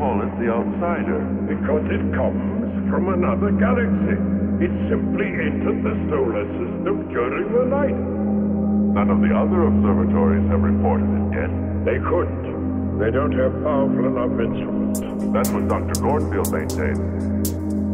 call it the outsider? Because it comes from another galaxy. It simply entered the solar system during the night. None of the other observatories have reported it yet. They couldn't. They don't have powerful enough instruments. That's what Dr. Gordonfield maintained.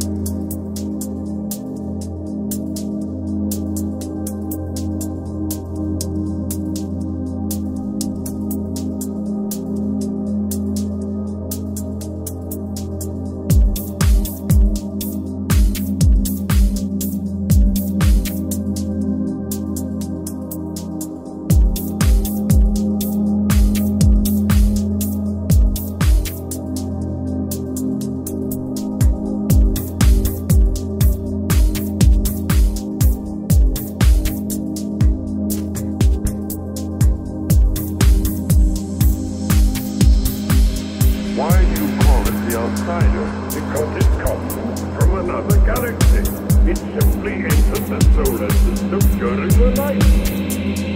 Because it comes from another galaxy. It simply entered the solar system during the night.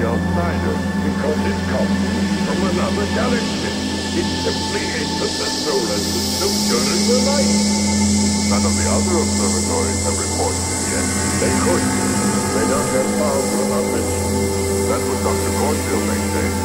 outsider? Because it comes from another galaxy. It simply enters the solar system during the night. None of the other observatories have reported it yet. They could. They don't have powerful enough instruments. That's what Dr. Cornfield maintains.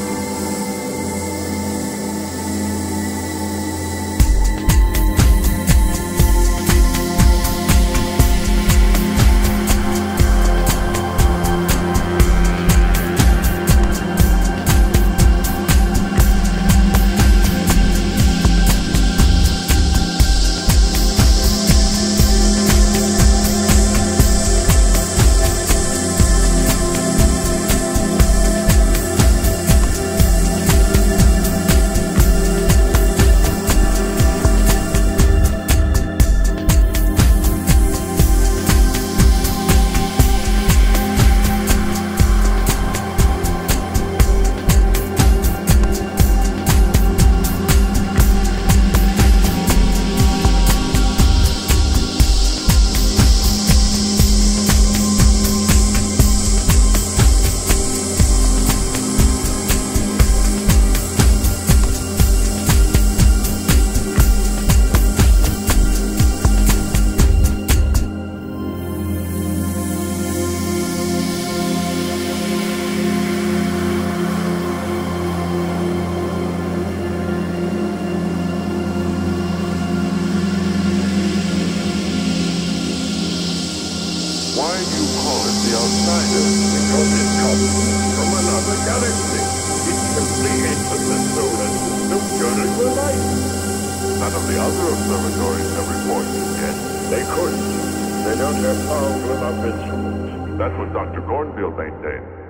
Why do you call it the outsider? Because it comes from another galaxy. It simply enters the solar system during the night. None of the other observatories have reported it yet. They could. They don't have powerful enough instruments. That's what Dr. Cornfield maintains.